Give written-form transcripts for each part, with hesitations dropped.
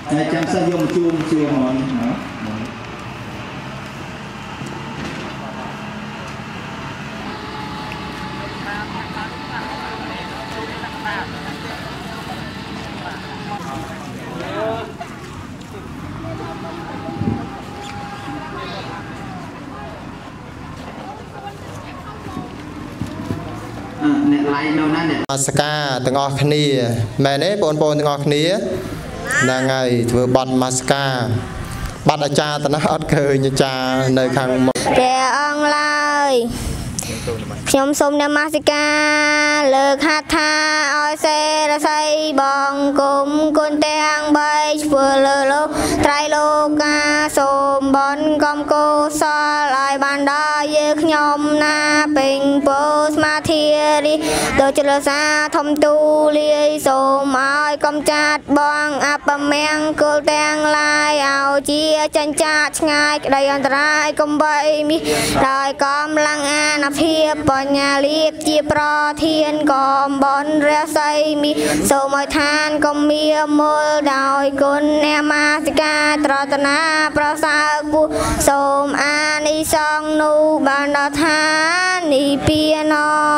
ចាំសិស្សយកមកជួមហ្មងអ្នកឡាយនៅណាអ្នកសកាទាំងអស់គ្នាមែនទេបងប្អូនទាំងអស់គ្នាហ្នឹងហើយធ្វើបន់មាសកាបាត់អាចារ្យតណាអត់ឃើញអាចារ្យនៅខាងមុខព្រះអង្គឡើយខ្ញុំសូមនមស្ការលើកហាត់ថាឲ្យសេរស័យបងគុំគុណទាំង3ធ្វើលើលោកត្រៃលោកកាសូមបនកំកុសលឲ្យបានដល់យើងខ្ញុំណាពេញពោស្មាធិរីដូចជ្រសាធំទូលាយសូមឲ្យកំចាត់បងអបមង្គលទាំងឡាយឲ្យជាចិញ្ចាឆ្ងាយក្តីអន្តរាយកំបីនេះដោយកំឡាំងអានភាពបញ្ញាលៀបជាប្រធានកំបនរស័យមីសូមឲ្យឋានកំមៀមលដោយគុណអ្នកមាសិកាត្រតនាប្រសើរពុសូមអានិសង្ឃនោះបានដល់ឋាននិព្វាន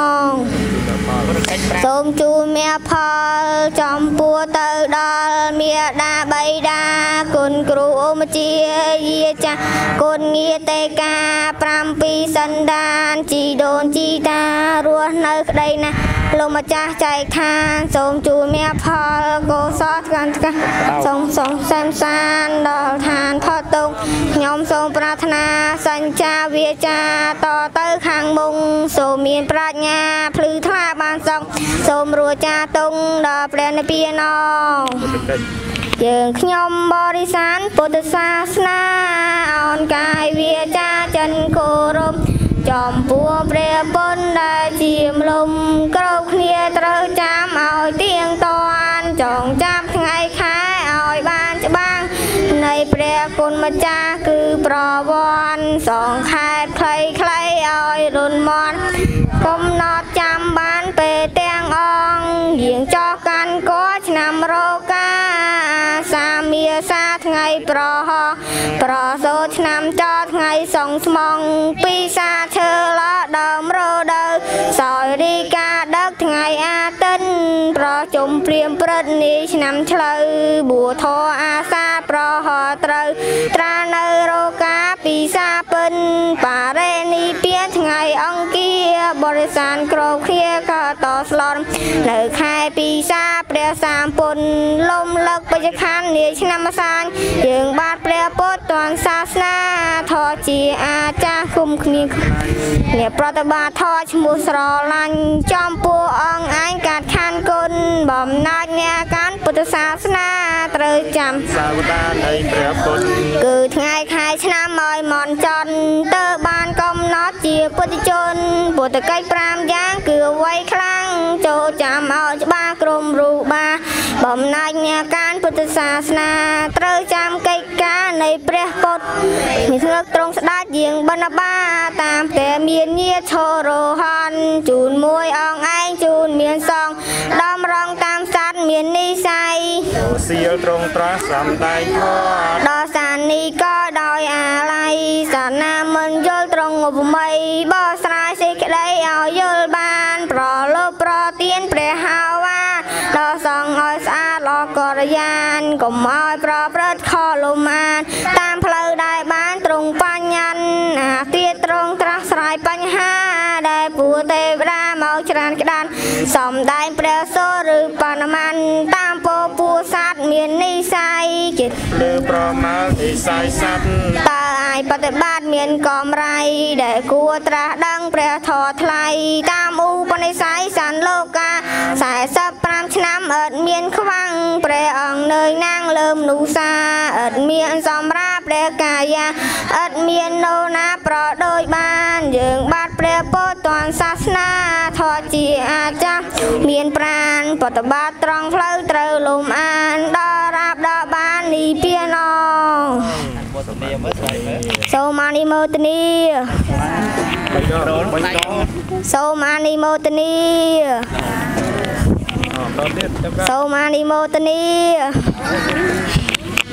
សូមជូនមេផលចំពោះទៅដល់មេដាបៃតាគុណគ្រូអមជាយាចាគុណងារទេកា7សន្តានជីដូនជីតារស់នៅក្តីណាលោកម្ចាស់ចែកឋានសូមជូនមេផលកុសលកាន់កាសូមសែមសានដល់ឋានផតុងខ្ញុំសូមប្រាថ្នាសញ្ចាវាចាតទៅខាងមុខសូមមានប្រាជ្ញាភ្លឺថ្លាបានសងសូមរួចចាតុងដល់ព្រះនិព្វានយើងខ្ញុំបរិសានពុទ្ធសាសនាអោនកាយវាចាចិនគោរពចំពោះព្រះពុទ្ធដែលជាមលំគ្រប់គ្នាត្រូវចាំឲ្យទៀងទាន់ចងចាំថ្ងៃខែឲ្យបានច្បាស់នៃព្រះគុណម្ចាស់គឺប្រវត្តិសងខែខ្លីៗឲ្យរុនមាត់កំណត់ចាំបានពេលទាំងអង្គយាងចោះកាន់កឆ្នាំរកាសាមាសាថ្ងៃប្រហោះប្រសូតឆ្នាំចោថ្ងៃសងស្មងពីសាឈើឡដើមរដូវសោយរីកាដឹកថ្ងៃអាទិត្យប្រជុំព្រាមព្រឹត្តនេះឆ្នាំឆ្លូវបួធរអាសាប្រហោះត្រូវត្រានៅរកាពីសាពិនបារេនីពៀថ្ងៃអង្គាបរិសានក្រោគ្នាក៏តស្លន់នៅខែពីសាព្រះសាមពុនលំលឹកបច្ចខណ្ឌនាឆ្នាំសានយើងបាទព្រះពុទ្ធទានសាសនាធរជាអាចារ្យគុំគ្នាអ្នកប្រតិបត្តិធរឈ្មោះស្រឡាញ់ចំពោះអង្គឯងកាត់ខានគុណបំណាច់អ្នកកាន់ពុទ្ធសាសនាត្រូវចាំសាវតានៃព្រះពុទ្ធគឺថ្ងៃខែឆ្នាំឲ្យមន់ចន់ទៅបានកំណត់ជាពុទ្ធជនពុទ្ធកិច្ច5យ៉ាងគឺអ្វីខ្លាំងចូលចាំឲ្យច្បាស់ក្រុមរូបាបំណាច់អ្នកកាន់ពុទ្ធសាសនាត្រូវចាំកិច្ចការនៃព្រះពុទ្ធមានស្ងឹកត្រង់ស្ដេចយាងបណ្ឌបាតាមតែមានញាឈរហនជូនមួយអង្គឯងជូនមានសងដំរងតាមសัตว์មាននិស័យសៀលត្រង់ត្រាស់សំដែងធម៌ដល់សានីក៏ដោយអាល័យសាណាមិនយល់ត្រង់ឧបមាបោះស្រាយសេចក្តីឲ្យយល់បានប្រលប់ប្រទានព្រះហៅវាដល់សងឲ្យស្អាតល្អករិយានកុំឲ្យប្រព្រឹត្តខុសលំអានតាមផ្លូវដែលបានត្រង់បញ្ញត្តិអាគារត្រង់ត្រាស់ស្រាយបញ្ហាដែលពួកទេវតាមកច្រើនក្តានសំដែងព្រះសូរឬបណមានតាមពោពួកសត្វមាននិស័យចិត្តលើប្រមាលនិស័យសត្វតើអាចបប្រតិបត្តិមានកម្រៃដែលគួរត្រាស់ដឹងព្រះធម៌ថ្លៃតាមឧបនិស្ស័យសន្លោកា45ឆ្នាំអត់មានខ្វាំងព្រះអង្គនៅណាងលើមនុស្សសាអត់មានសម្រាប់ព្រះកាយាអត់មាននោណាប្រដូចបានយើងបាទព្រះពុទ្ធទានសាសនាធម៌ជាអាចារ្យមានប្រាណបប្រតិបត្តិត្រង់ផ្លូវត្រូវលំអានដល់រាបដល់បាននិព្វានសូមអនុមោទនាសូមអនុមោទនាសូមអនុមោទនា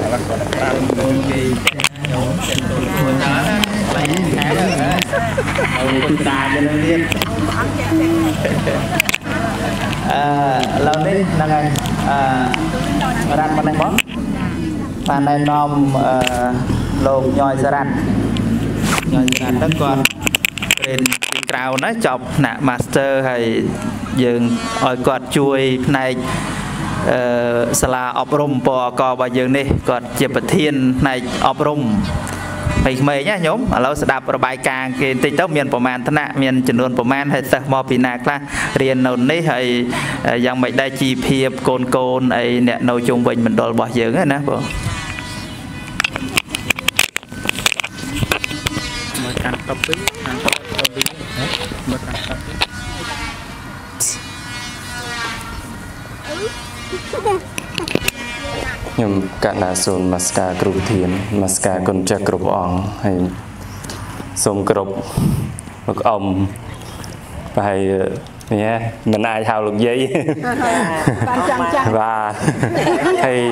lâu đấy là ngày ran mà đang bó và này nom lột nhoi ran đất con bên cào nó chọc nạ master hay dừng ỏi quạt chui này sala oprom po co bao giờ đi còn chụp thiên này oprom phải mày nhá nhóm ở lâu sẽ đạp vào bài càng cái tích tốc miền Pom thân nạ miền chấn đồn Pom hay tờ mò pin nạc là riêng nôn đấy hay yang mấy đại chi hiệp côn ấy nè nấu chung bình mình đòi bỏ dưỡng nè bộ nhưng cả là sồn masca group thiền masca còn chắc group on hay sồn group một ông hay nhé mình ai thao lục giấy và hay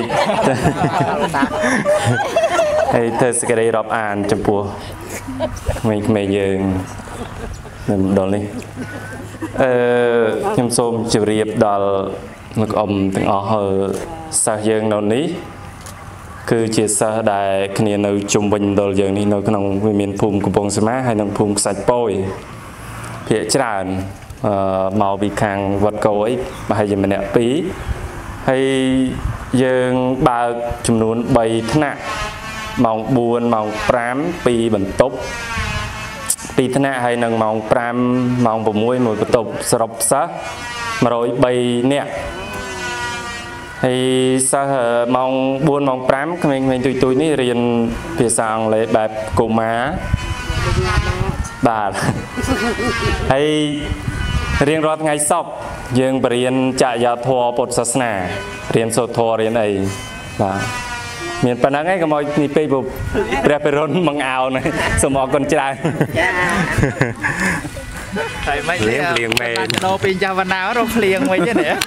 thơ sẽ cái đây đọc an trong bùa mình dừng mình đón đi nhưng sồn chịu riệp đào một ông từng ở hơi sao dương đâu ní cứ chia sẻ đại khi nào chung bình đồ dương đi nó cái nông miền phùng của bông sâm hay nông phùng sạch bôi phía tràn màu bị càng vật cầu ấy mà hay gì mình đẹp bí hay dương ba chùm nón bay thế nào màu buồn màu pram pi bẩn tốc pi thế nào hay nông màu pram màu bổ môi mùi bẩn tốc sập sát mà rồi bay nè thì sao mong buôn mong prám mình tụi ní riêng phía sang lấy bài cổ má bà hay riêng rót ngày sọc dương riêng chạy vào thua bột sát nà riêng sổ thua riêng ấy và miền Bắc ấy có mọi ni pe bục preperon mang áo này số mỏ con trai thầy mấy liền mày nô pin cho văn áo rồi liền mấy chứ nè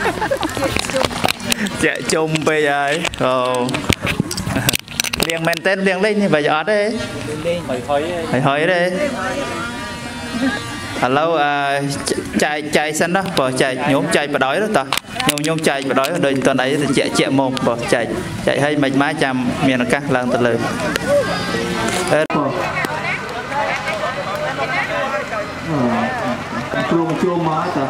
chạy chung bây giờ liền men tên liền lên như bây giờ đấy hỏi đấy hello chạy sân đó bỏ chạy nhóm chạy và đói đó ta nhóm chạy và đói đời tuần ấy thì chạy mồm bỏ chạy hay mệt mái chăm miền là các lần từ lời chuông mới ta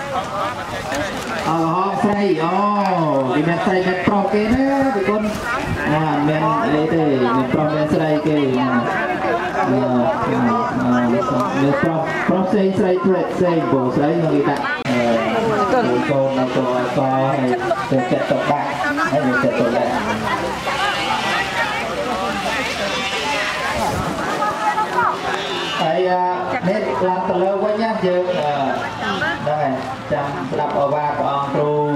họ say thì mình say mình pro cái đó thì con mình lấy thì mình pro mình say cái mình pro say bộ say người ta con nó có hay được chặt tóc bạc hay được chặt tóc bạc thầy nên làm từ lâu quá nhá chứ đây chăm đập ở ba của ông tru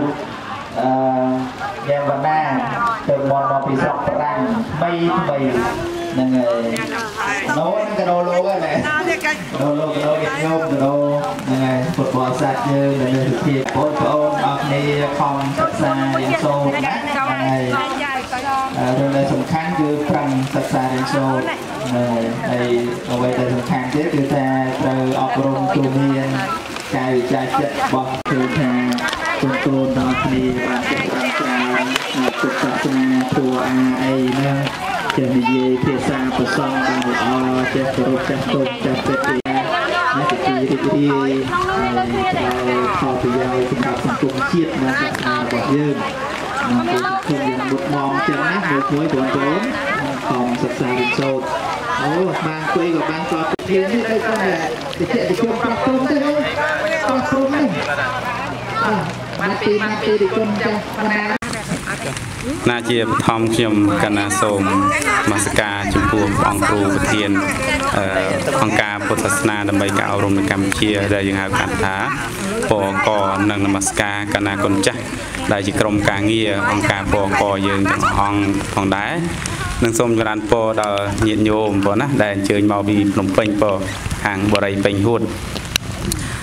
game văn na từ một bị sọc răng mây là người nấu cái đồ lô cái này đồ lô Việt Nam đồ này phục vụ sạch như là người thực hiện ôn ở đây phòng sạch xa điện số này rồi là sủng kháng cứ phần sạch xa điện số này ở đây là sủng kháng chứ cứ ta từ ọp rung tù miên cài trái chất bọc cứ ta tôn đó thì bạn sẽ làm sao tục sạch xa thua ai nữa cho nên gì thì xa của song bằng ở trên tổ chức tốt cho tất cả những cái họ thì giao chúng ta cùng chiết nó sẽ là bỏ dương không dùng một mòn chân nát một cuối bốn còn sạch xa đến sâu mang quay của mang cho thiên như đây con này thì chuyện thì chung con tôm thế thôi con tôm này mati thì con cho na chia thom khiêm cana sôm masaka chụp buông ông cừu thiên ông ca Puthasna đầm bầy cao rồng Campuchia đây những hào cản thá bỏ cò nâng namaska cana con chắc đại chỉ cầm cá nghia ông ca bỏ cò dương trong hòn hòn đá nâng sôm cho đàn po đào nhiệt nhôm bỏ nát đại chơi màu bị lồng pênh po hàng bò đầy pênh hút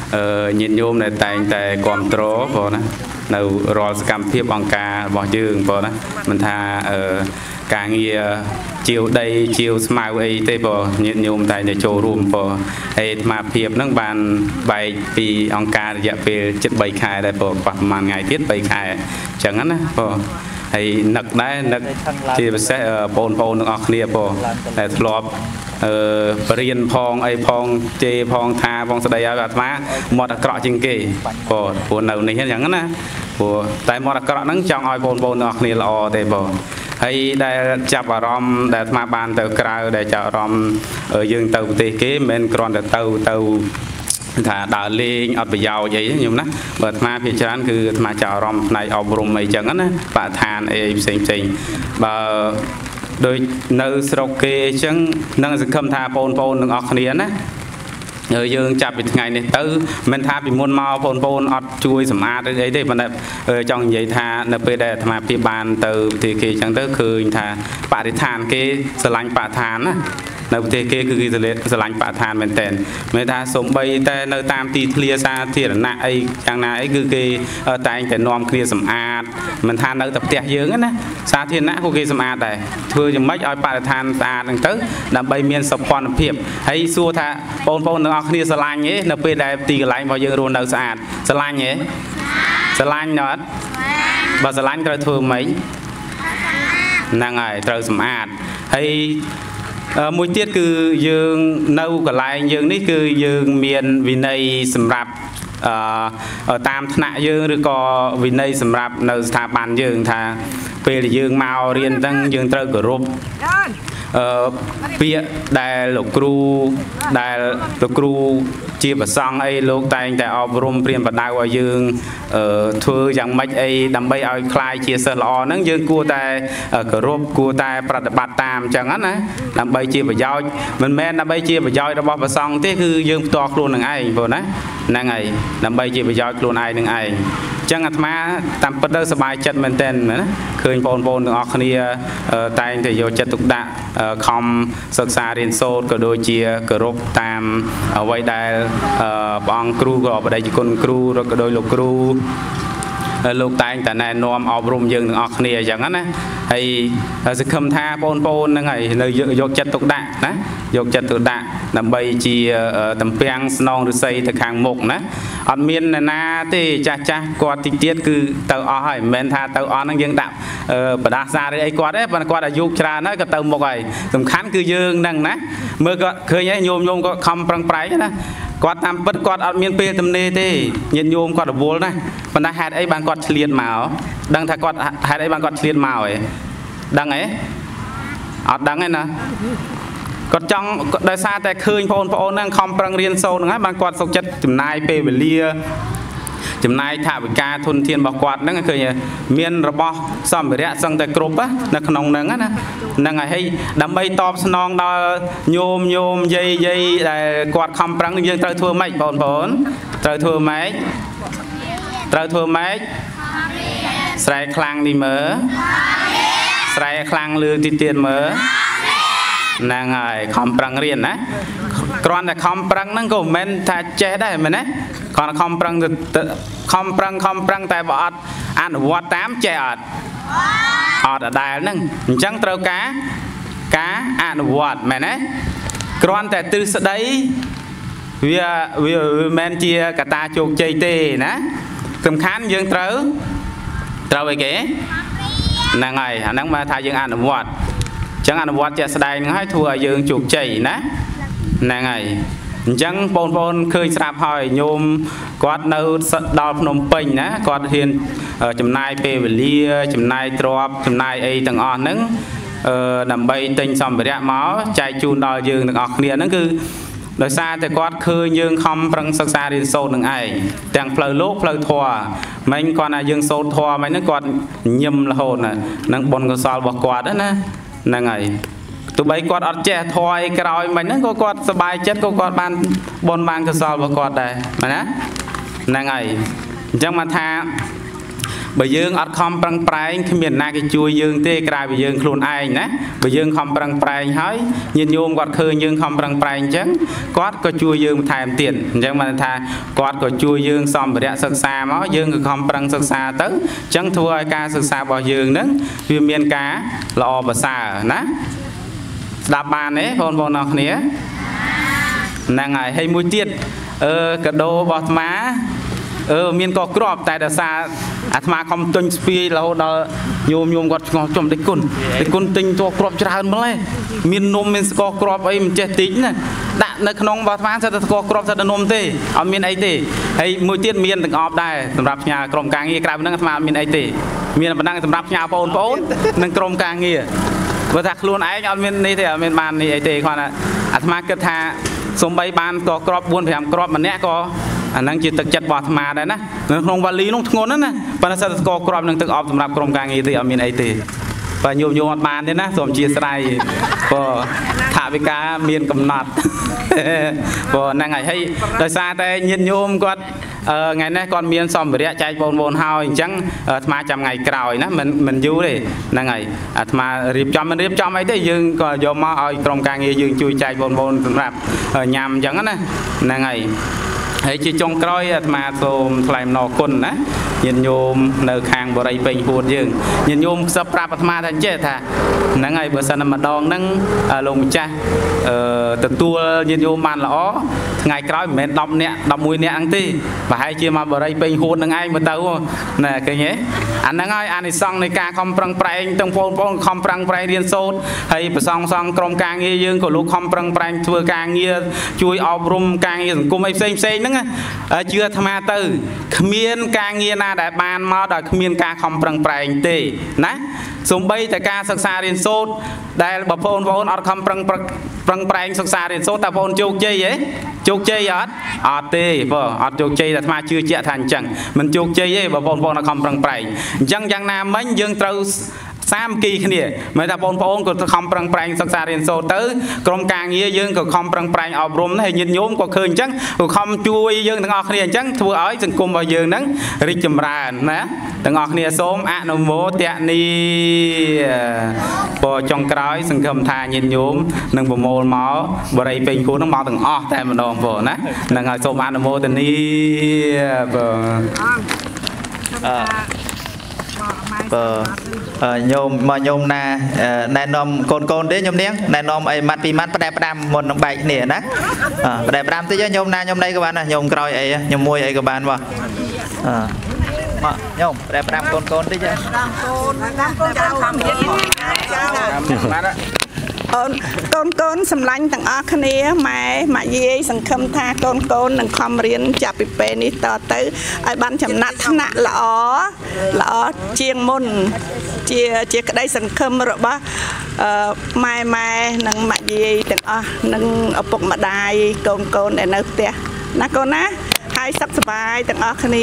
nhiệt nhôm này tại control bỏ nè nấu rò cam phiếp bằng cá bỏ dương bỏ nè mình tha cá nghe chiều đây chiều smile ấy tê bỏ nhiệt nhôm tại để trổ rùm bỏ hay mà phiếp nâng bàn bài vì ông cá dạ về chất bày khai đây bỏ khoảng màn ngày tiết bày khai chẳng ngắn bỏ hay nực đấy nực thì sẽ bồn ở kia bỏ để lọp riêng phong ai phong chê phong tha phong sợi dây gạt má một cọ chinh kỳ của nấu này chẳng á của tại một cọ nắng trong ai bồn ở kia là để bỏ hay để chập vào rom để mà bàn từ cào để chợ rom ở dương tàu thì kế bên còn để tàu thà đào lên ở bây giờ vậy nhung đó bật mà phía trênคือมาchợ rom này ở vùng mấy chẳng á bà than ấy xinh bàโดยในสระเกจังนั่งจะคำทาปนนึงออกเนี้ยนะយើងចាប់ពីថ្ងៃនេះទៅមិនថាពីមុនមកបងប្អូនអត់ជួយសម្អាតអីទេប៉ុន្តែចង់និយាយថានៅពេលដែលអាត្មាពីបានទៅប្រទេសគេអញ្ចឹងទៅឃើញថាបរិស្ថានគេស្រឡាញ់បរិស្ថានណានៅប្រទេសគេគឺគេស្រឡាញ់បរិស្ថានមែនតើមិនថាសំបីតែនៅតាមទីធ្លាសាធារណៈអីយ៉ាងណាអីគឺគេតែងតែនាំគ្នាសម្អាតមិនថានៅតែផ្ទះយើងណាសាធារណៈក៏គេសម្អាតដែរធ្វើយ៉ាងម៉េចឲ្យបរិស្ថានស្អាតហ្នឹងទៅដើម្បីមានសុខភាពហើយសួរថាបងប្អូនទាំងអស់គ្នាស្រឡាញ់ទេនៅពេលដែលទីកន្លែងរបស់យើងរស់នៅស្អាតស្រឡាញ់ទេស្រឡាញ់អត់បើស្រឡាញ់ត្រូវធ្វើម៉េចហ្នឹងហើយត្រូវសម្អាតហើយមួយទៀតគឺយើងនៅកន្លែងយើងនេះគឺយើងមានវិន័យសម្រាប់តាមថ្នាក់យើងឬក៏វិន័យសម្រាប់នៅស្ថាប័នយើងថាពេលយើងមករៀនហ្នឹងយើងត្រូវគោរពពាក្យដែលលោកគ្រូជាប្រសង់អីលោកតែងតែអប់រំព្រាមបដៅឲ្យយើងធ្វើយ៉ាងម៉េចអីដើម្បីឲ្យคลายជាសិស្សល្អហ្នឹងយើងគួរតែគោរពគួរតែប្រតិបត្តិតាមអញ្ចឹងណាដើម្បីជាប្រយោជន៍មិនមែនដើម្បីជាប្រយោជន៍របស់ប្រសង់ទេគឺយើងផ្ទាល់ខ្លួននឹងឯងបងណាហ្នឹងហើយដើម្បីជាប្រយោជន៍ខ្លួនឯងនឹងឯងចឹងអាត្មាតាមពិតទៅសប្បាយចិត្តមែនទែនណាឃើញបងប្អូនទាំងអស់គ្នាតែងតែយកចិត្តទុកដាក់ខំសិក្សារៀនសូត្រក៏ដូចជាគោរពតាមអ្វីដែលព្រះអង្គគ្រូក៏បដិគុណគ្រូឬក៏ដោយលោកគ្រូលោកតែងតែណែនាំអប់រំយើងទាំងអស់គ្នាអញ្ចឹងណាហើយសង្ឃឹមថាបងប្អូនហ្នឹងហើយនៅយកចិត្តទុកដាក់ណាយកចិត្តទុកដាក់ដើម្បីជាតំពាំងស្នងឫស្សីទៅខាងមុខណាអត់មានអ្នកណាទេចាស់គាត់តិចទៀតគឺទៅអស់ហើយមិនមែនថាទៅអស់ហ្នឹងយើងដាក់បដាសាឬអីគាត់ទេប៉ុន្តែគាត់អាយុច្រើនហើយក៏ទៅមុខហើយសំខាន់គឺយើងហ្នឹងណាមើលគាត់ឃើញហើយញោមក៏ខំប្រឹងប្រែងណាគាត់តាមពិតគាត់អត់មានពេលទំនេរទេញាតិញោមគាត់រវល់ណាប៉ុន្តែហេតុអីបានគាត់ឆ្លៀតមកដឹងថាគាត់ហេតុអីបានគាត់ឆ្លៀតមកហ៎ដឹងហ៎អត់ដឹងទេណាគាត់ចង់ដោយសារតែឃើញបងប្អូនហ្នឹងខំប្រឹងរៀនសូត្រហ្នឹងហើយបានគាត់សុខចិត្តចំណាយពេលវេលាចំណាយថវិកាធនធានរបស់គាត់ហ្នឹងឃើញមានរបស់សម្ភារៈសឹងតែគ្រប់នៅក្នុងហ្នឹងណាហ្នឹងហើយដើម្បីតបស្នងដល់ញោមយាយដែលគាត់ខំប្រឹងយើងត្រូវធ្វើម៉េចបងប្អូនត្រូវធ្វើម៉េចស្រែខ្លាំងនេះមើលស្រែខ្លាំងលឺទៀតមើលហ្នឹងហើយខំប្រឹងរៀនណាគ្រាន់តែខំប្រឹងហ្នឹងក៏មិនមែនថាចេះដែរមែនទេគ្រាន់តែខំប្រឹងតែបើអត់អនុវត្តតាមចេះអត់ដដែលហ្នឹងអញ្ចឹងត្រូវការអនុវត្តមែនទេគ្រាន់តែទ្រឹស្ដីវាមិនជាកត្តាជោគជ័យទេណាសំខាន់យើងត្រូវអីគេហ្នឹងហើយអាហ្នឹងមកថាយើងអនុវត្តចឹងអនុវត្តជាក់ស្ដែងហ្នឹងហើយធ្វើឲ្យយើងជោគជ័យណាហ្នឹងហើយអញ្ចឹងបងប្អូនឃើញស្រាប់ហើយញោមគាត់នៅដល់ភ្នំពេញណាគាត់ហ៊ានចំណាយពេលវេលាចំណាយទ្រព្យចំណាយអីទាំងអស់ហ្នឹងដើម្បីទិញសម្ភារៈមកចែកជូនដល់យើងទាំងអស់គ្នាហ្នឹងគឺដោយសារតែគាត់ឃើញយើងខំប្រឹងសិក្សារៀនសូត្រនឹងឯងទាំងផ្លូវលោកផ្លូវធម៌មិញគាត់ថាយើងសូត្រធម៌មិញហ្នឹងគាត់ញឹមរហូតណានឹងបុណ្យកុសលរបស់គាត់ណាហ្នឹងហើយទោះបីគាត់អត់ចេះធម៌អីក្រោយមិញហ្នឹងក៏គាត់សប្បាយចិត្តក៏គាត់បានបុណ្យបានកុសលរបស់គាត់ដែរមែនណាហ្នឹងហើយអញ្ចឹងមកថាបើយើងអត់ខំប្រឹងប្រែងគ្មានណាគេជួយយើងទេក្រៅពីយើងខ្លួនឯងណាបើយើងខំប្រឹងប្រែងហើយញាតិញោមគាត់ឃើញយើងខំប្រឹងប្រែងអញ្ចឹងគាត់ក៏ជួយយើងបន្ថែមទៀតអញ្ចឹងបានថាគាត់ក៏ជួយយើងសម្ភារៈសិក្សាមកយើងក៏ខំប្រឹងសិក្សាទៅអញ្ចឹងធ្វើឲ្យការសិក្សារបស់យើងហ្នឹងវាមានការល្អប្រសើរណាស្ដាប់បានទេបងប្អូនអរគ្នាហ្នឹងហើយហើយមួយទៀតកាដូរបស់អាត្មាមានក៏ក្របតែដោយសារអាត្មាខំទិញស្ពាយរហូតដល់ញោមគាត់ឆ្ងល់ចំដេចគុណទិញតួក្របច្រើនម្ល៉េះមាននំមានស្ករក្របអីមិនចេះតិចណាដាក់នៅក្នុងរបស់អាត្មាសិតតែស្ករក្របសិតតែនំទេអត់មានអីទេហើយមួយទៀតមានទាំងអប់ដែរសម្រាប់ផ្ញើក្រុមការងារក្រៅហ្នឹងអាត្មាអត់មានអីទេមានប៉ុណ្ណឹងសម្រាប់ផ្ញើបងប្អូននិងក្រុមការងារបើថាខ្លួនឯងអត់មាននេះទេអត់មានបាននេះអីទេគ្រាន់តែអាត្មាគិតថាសំបីបានស្ករក្រប 4-5 គ្រាប់ម្នាក់ក៏អាហ្នឹងជាទឹកចិត្តរបស់អាត្មាដែរណានៅក្នុងវ៉ាលីនោះធ្ងន់ណាប៉ុន្តែសិតស្ករក្របនឹងទឹកអប់សម្រាប់ក្រុមការងារទេអត់មានអីទេបើញោមអត់បានទេណាសូមអធិស្ឋានព្រោះថាវិការមានកំណត់ព្រោះហ្នឹងហើយដោយសារតែញាតិញោមគាត់ថ្ងៃនេះគាត់មានសម្ភារៈចែកបងប្អូនហើយអញ្ចឹងអាត្មាចាំថ្ងៃក្រោយណាមិនយូរទេហ្នឹងហើយអាត្មារៀបចំមិនរៀបចំអីទេយើងក៏យកមកឲ្យក្រុមការងារយើងជួយចែកបងប្អូនសម្រាប់ញ៉ាំអញ្ចឹងណាហ្នឹងហើយជាចុងក្រោយអាត្មាសូមថ្លែងអំណរគុណណាញាតិញោមនៅខាងបរិយពេញហួតយើងញាតិញោមខ្សឹបប្រាប់អាត្មាថាចេះថាហ្នឹងហើយបើសិនតែម្ដងហ្នឹងលោកម្ចាស់ទទួលញាតិញោមបានល្អថ្ងៃក្រោយមិនមែន10នាក់11នាក់ហ្នឹងទេប្រហែលជាមកបរិយពេញហួតហ្នឹងឯងមើលទៅណាឃើញទេអាហ្នឹងហើយអានិសង្ឃនៃការខំប្រឹងប្រែងទាំងបងប្អូនខំប្រឹងប្រែងរៀនសូត្រហើយប្រសងក្រុមការងារយើងក៏លោកខំប្រឹងប្រែងធ្វើការងារជួយអប់រំការងារសង្គមអីផ្សេងហ្នឹងជឿអាត្មាទៅគ្មានការងារណាដែលបានមកដោយគ្មានការខំប្រឹងប្រែងទេណាសូម្បីតែការសិក្សារៀនសូត្រដែលបងប្អូនអត់ខំប្រឹងប្រែងសិក្សារៀនសូត្រតើបងប្អូនជោគជ័យទេជោគជ័យអត់ទេបងអត់ជោគជ័យតែអាត្មាជឿជាក់ថាអញ្ចឹងមិនជោគជ័យទេបងប្អូនអត់ខំប្រឹងប្រែងអញ្ចឹងយ៉ាងណាមិញយើងត្រូវសាមគ្គីគ្នាមិនថាបងប្អូនក៏ខំប្រឹងប្រែងសិក្សារៀនសូត្រទៅក្រុមការងារយើងក៏ខំប្រឹងប្រែងអប់រំហើយញាតិញោមក៏ឃើញអញ្ចឹងក៏ខំជួយយើងទាំងអស់គ្នាអញ្ចឹងធ្វើឲ្យសង្គមរបស់យើងហ្នឹងរីកចម្រើនណាទាំងអស់គ្នាសូមអនុមោទនីបើចុងក្រោយសង្ឃឹមថាញាតិញោមនឹងប្រមូលមកបរិយពេញគូហ្នឹងមកទាំងអស់តែម្ដងបងណាហ្នឹងហើយសូមអនុមោទនីញោមមកញោមណាណែនាំកូនទេញោមនាងណែនាំអីម៉ាត់ពីម៉ាត់ផ្ដែផ្ដាំមុននឹងបែកគ្នាណាផ្ដែផ្ដាំតិចញោមណាញោមណៃក៏បានណាញោមក្រោយអីញោមមួយអីក៏បានបងមកញោមផ្ដែផ្ដាំកូនតិចកូនសម្លាញ់ទាំងអស់គ្នាម៉ែម៉ាក់យាយសង្ឃឹមថាកូននឹងខំរៀនចាប់ពីពេលនេះតទៅឲ្យបានចំណាត់ថ្នាក់ល្អជាងមុនជាក្តីសង្ឃឹមរបស់ម៉ែនិងម៉ាក់យាយទាំងអស់និងឪពុកម្ដាយកូនដែលនៅផ្ទះណាកូនណាហើយសុខសប្បាយទាំងអស់គ្នា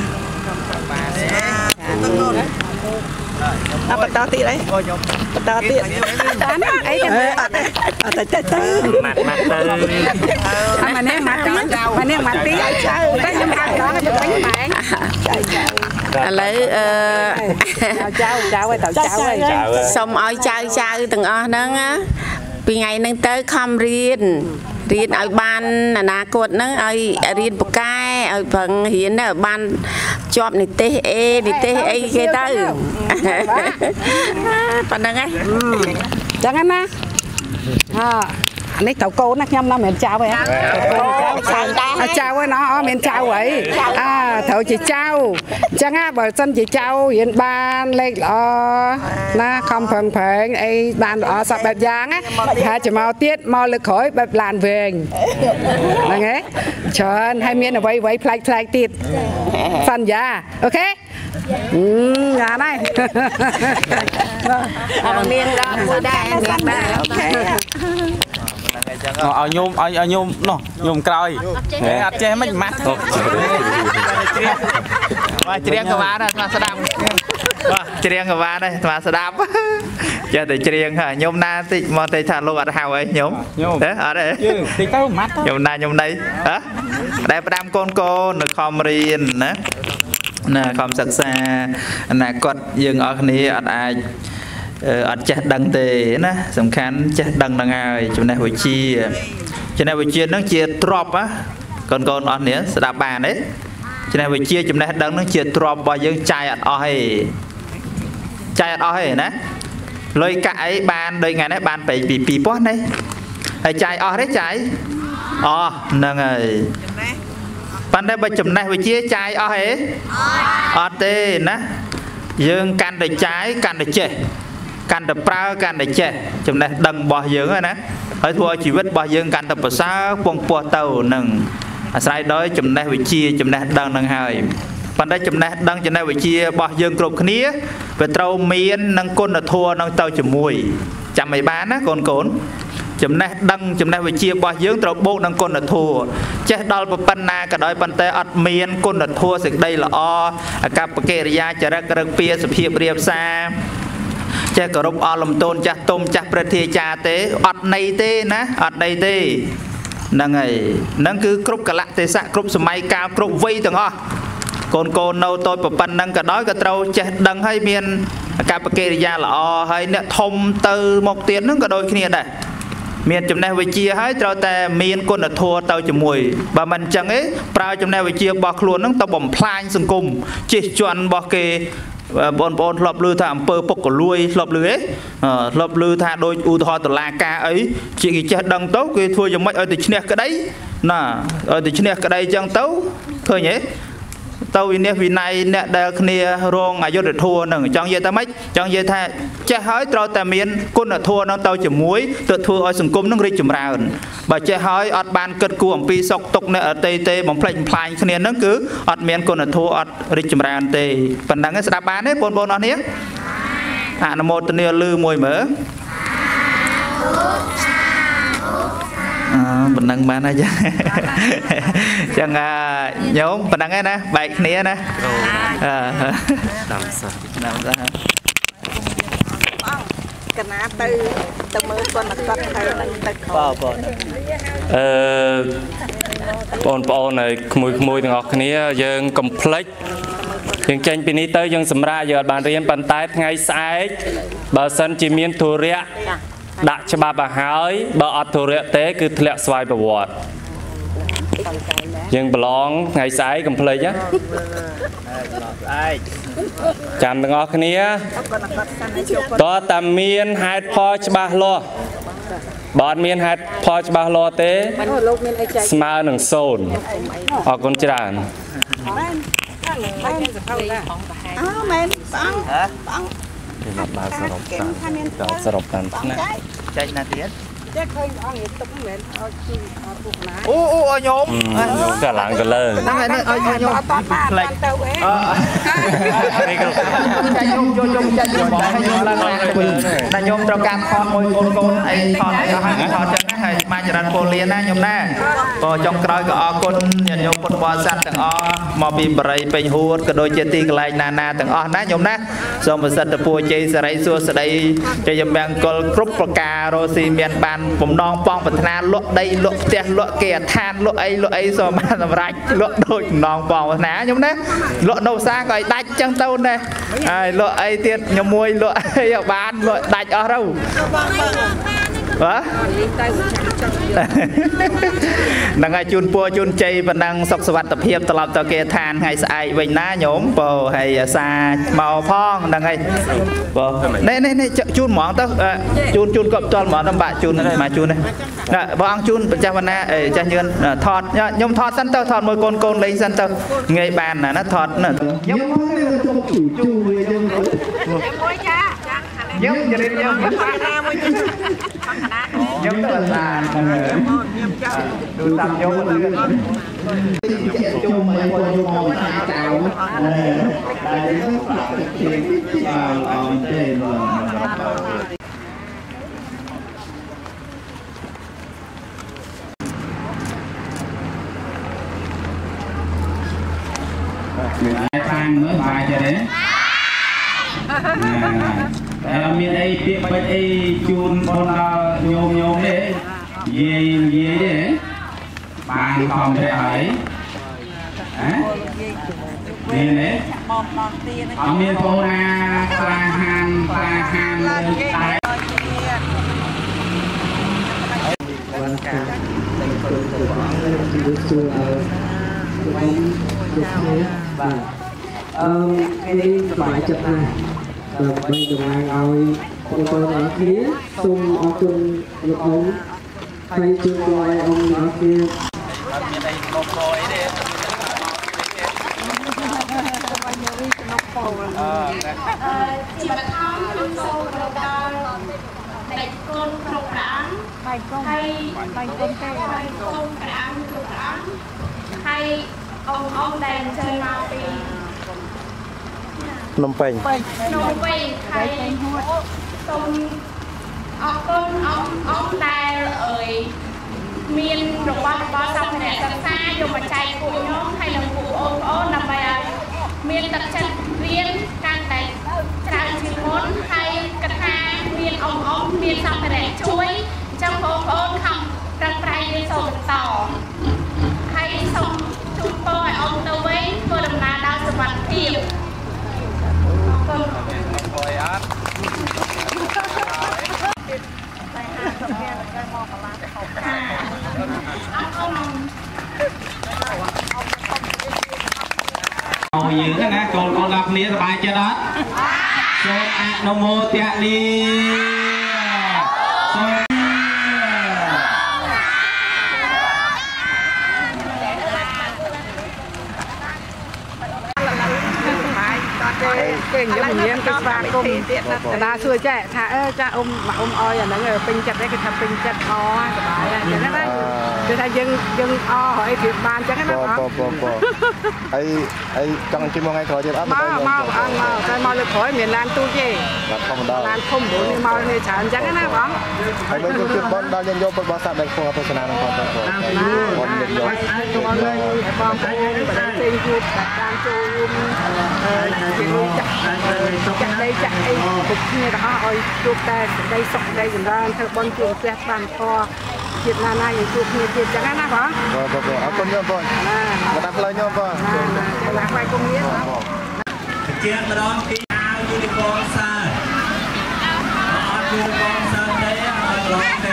បន្តទៀតអីបន្តទៀតអីទៅអត់ទៅម៉ាក់ទៅអានេះម៉ាក់ទៀតទៅខ្ញុំអាចដល់ទៅវិញម៉ែឥឡូវចៅសុំឲ្យចៅទាំងអស់ហ្នឹងពីថ្ងៃហ្នឹងទៅខំរៀនឲ្យបានអនាគតហ្នឹងឲ្យរៀនពូកែឲ្យប្រឹងរៀនឲ្យបានជាប់និទេសអីគេទៅប៉ុណ្្នឹងឯងចឹងណានេះត្រូវកូនណាខ្ញុំនៅមិនចៅទេចៅឯណោះអត់មានចៅអីត្រូវជាចៅអញ្ចឹងបើសិនជាចៅរៀនបានលេខល្អណាខំប្រឹងអីបានល្អសពបែបយ៉ាងណាហើយចាំមកទៀតមកលើកក្រោយបែបឡានវែងហ្នឹងឯងច្រើនហើយមានអ្វីប្លែកទៀតសន្យាអូខេយ៉ាណៃអត់មានដល់មួយដែរអូខេឲ្យញោមនោះញោមក្រោយអត់ចេះមិនម៉ាត់មកច្រៀងក៏បានដែរស្មាស្ដាប់ច្រៀងក៏បានដែរស្មាស្ដាប់ចេះតែច្រៀងញោមណាតិចមកតែថាលោកអត់ហៅអីញោមអត់ទេតិចទៅម៉ាត់ញោមណាញោមណៃតែផ្ដាំកូននៅខំរៀនណាណាខំសិក្សាអនាគតយើងអស់គ្នាអត់អាចអត់ចេះដឹងទេណាសំខាន់ចេះដឹងនឹងហើយចំណេះវិជ្ជាហ្នឹងជាទ្រព្យកូនអស់គ្នាស្ដាប់បានទេចំណេះវិជ្ជាចំណេះដឹងហ្នឹងជាទ្រព្យរបស់យើងចាយអត់អស់ទេណាលុយកាក់អីបានដូចថ្ងៃនេះបានពី2000នេះហើយចាយអស់ទេចាយអស់ហ្នឹងហើយប៉ុន្តែបើចំណេះវិជ្ជាចាយអស់ទេអត់ទេណាយើងកាន់តែចាយកាន់តែចេះកាន់តែប្រើកាន់តែចេះចំណេះដឹងរបស់យើងណាហើយធ្វើឲ្យជីវិតរបស់យើងកាន់តែប្រសើរពងពោះទៅនឹងអាស្រ័យដោយចំណេះវិជ្ជាចំណេះដឹងនឹងហើយប៉ុន្តែចំណេះដឹងចំណេះវិជ្ជារបស់យើងគ្រប់គ្នាវាត្រូវមាននឹងគុណធម៌នឹងទៅជាមួយចាំឲ្យបានណាកូនចំណេះដឹងចំណេះវិជ្ជារបស់យើងត្រូវបូកនឹងគុណធម៌ចេះដល់ប៉ុណ្ណាក៏ដោយប៉ុន្តែអត់មានគុណធម៌សេចក្តីល្អអកប្បកិរិយាចរិតរឹកពីសភាពរៀបសារចេះគោរពអលំទោនចាស់ទុំចាស់ព្រឹទ្ធាចារ្យទេអត់ន័យទេណាអត់ន័យទេហ្នឹងហើយហ្នឹងគឺគ្រប់កលៈទេសៈគ្រប់សម័យកាលគ្រប់វ័យទាំងអស់កូននៅតូចប៉ុណ្ណឹងក៏ដោយក៏ត្រូវចេះដឹងហើយមានអកប្បកិរិយាល្អហើយអ្នកធំទៅមកទៀតហ្នឹងក៏ដូចគ្នាដែរមានចំណេះវិជ្ជាហើយត្រូវតែមានគុណធម៌ទៅជាមួយបើមិនអញ្ចឹងទេប្រើចំណេះវិជ្ជារបស់ខ្លួនហ្នឹងទៅបំផ្លាញសង្គមជិះជាន់របស់គេបងប្អូនធ្លាប់ឮថាអំពើពុករលួយធ្លាប់ឮទេធ្លាប់ឮថាដូចឧទាហរណ៍តុលាការអីជាគេចេះដឹងទៅគេធ្វើយ៉ាងម៉េចឲ្យទៅឈ្នះក្តីណាឲ្យទៅឈ្នះក្តីអញ្ចឹងទៅឃើញទេទៅវិនិច្ឆ័យវិន័យអ្នកដែលគ្នារងអយុត្តិធម៌នឹងចង់និយាយថាម៉េចចង់និយាយថាចេះហើយត្រូវតែមានគុណធម៌នឹងទៅជាមួយទៅធ្វើឲ្យសង្គមនឹងរីកចម្រើនបើចេះហើយអត់បានគិតគូរអំពីសុខទុក្ខអ្នកអតីតបំផ្លិចបំផ្លាញគ្នានឹងគឺអត់មានគុណធម៌អត់រីកចម្រើនទេប៉ុណ្ណឹងស្ដាប់បានទេបងប្អូនអស់គ្នាអនុមោទនាលឺមួយមើលប៉ុណ្ណឹងបានហើយចឹងញោមប៉ុណ្ណឹងឯណាបែកគ្នាណាតាមសាកណាទៅមើលគាត់មកគាត់ហើយនឹងទៅបងប្អូនហើយក្មួយទាំងអស់គ្នាយើងកុំភ្លេចយើងចេញពីនេះទៅយើងសម្រាប់យើងអត់បានរៀនប៉ុន្តែថ្ងៃស្អែកបើសិនជាមានធុរៈដាក់ច្បាប់ឲ្យហើយបើអត់ធុរៈទេគឺធ្លាក់ស្វ័យប្រវត្តិយើងប្រឡងថ្ងៃស្អែកកុំភ្លេចណាចាំទាំងអស់គ្នាតើតាមានហេតុផលច្បាស់លាស់បើអត់មានហេតុផលច្បាស់លាស់ទេស្មើនឹង0អរគុណច្រើនមែនបាទសរុបតាមសរុបតាមណាចេញណាទៀតចេះឃើញអង្គនេះទុកមិនមែនឲ្យជីពុកណាអូញោមកាឡើងទៅលើហ្នឹងហើយឲ្យញោមអត់តបានទៅអេនេះក៏ចាញ់ញោមយកចាញ់បងឲ្យញោមឡើងណាញោមត្រូវការថតមួយកូនអីថតអស់ហើយថតចឹងណាហើយមកចរិតពលលានណាញោមណាក៏ចុងក្រោយក៏អរគុណញាតិញោមពុទ្ធបរិស័ទទាំងអស់មកពីបរិយពេញហួតក៏ដូចជាទីកន្លែងណាទាំងអស់ណាញោមណាសូមប្រសិទ្ធពរជ័យសិរីសួស្តីជ័យមង្គលគ្រប់ប្រការរស់ស៊ីមានបានបំណងប៉ងប្រាថ្នាលក់ដីលក់ផ្ទះលក់គេអាឋានលក់អីសូមបានសម្រេចលក់ដូចបំណងប៉ងប្រាថ្នាខ្ញុំណាលក់នៅផ្សារក៏ឲ្យដាច់ចឹងទៅណាហើយលក់អីទៀតខ្ញុំមួយលក់អីឲ្យបានលក់ដាច់អស់ទៅបាទហ្នឹងហើយជូនពរជូនជ័យប៉ុណ្ណឹងសុខសុវត្ថិភាពត្រឡប់ទៅគេឋានថ្ងៃស្អែកវិញណាញោមបើហើយអាសាមកផងហ្នឹងហើយបើនេះជូនហ្មងទៅជូនគាត់ផ្ទាល់ហ្មងទៅបាក់ជូនមកជូននេះបងអង្គជូនម្ចាស់វណ្ណាចាស់ញឿនថតខ្ញុំថតសិនទៅថតមួយកូនលេងសិនទៅងាយបានណាថតខ្ញុំជូវាយើងមួយចាខ្ញុំជិះខ្ញុំណាមួយខ្ញុំទៅអាសាខ្ញុំចាស់ទូរស័ព្ទខ្ញុំទៅជុំមកខ្ញុំមកខាងចៅតែយើងប្រាប់ទៅជាអងទេមានអាយខាងមើលបាយទេតែអត់មានអីពាក្យបាច់អីជូនបងដល់ញោមទេយាយទេបានខំទេហើយហ៎ Nè nè. Ở miền phố na pha han tay. Cái bài chụp này là bây giờ ai ơi con ở kia xung ở chung được ông hay chung coi ông ở kia chị bà con luôn sâu vào đó đại con không đáng hay đại con không đáng hay ông đèn chơi ma pì Nông Penh hay ông đèn ơi miền đồng bò xong này tận xa dùng mà chạy cụ nhóm hay là cụ ôn nằm bài miền tận chân viên càng đánh trang chỉ muốn hay cắt ha miền ông miền xong này chuối trong ôn không răng rai như sầu tỏ hay xong chúng tôi ông tàu với tôi đầm là đau sự mặt thiệu Ôi dữ thế nè, con gặp nia bài chưa đó. Sôn ạ nô mô tẹa lia. Sôn cái giống như cái pha cùng là xưa trẻ thà cha ông oi là nó pin chặt đấy cái thằng pin chặt o cái bài này cho nó đấy cho thằng dân o hỏi việc bàn cho cái nó ấy trong chuyên môn ngay khỏi thì áp mau cái mau được khỏi miền Lan tu gì Lan không đủ nhưng mau này chán chắc cái nào bóng ấy bên trong chuyên môn đang nhân vô bật bát đây không có sân nào còn nhân vô con lên con cái bên trên YouTube đang chụp cái nuôi chặt đây chặt ấy cục như đó ơi chụp đây sọc đây gần đó theo bon chụp xe bàn kho Việt Nam này chụp như Việt chắc cái nào bóng ở con nhôm con mà đặt lời nhôm con là quay công nghĩa Chiếc mà đón khi áo unicorn xa unicorn xa đấy rồi thế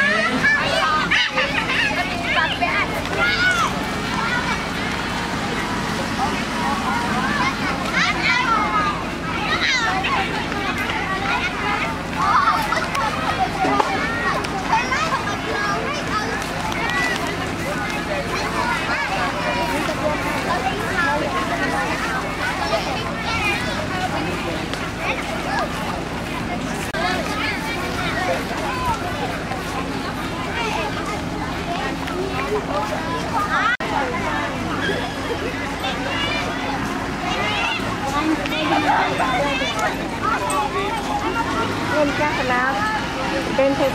bên các nào bên thế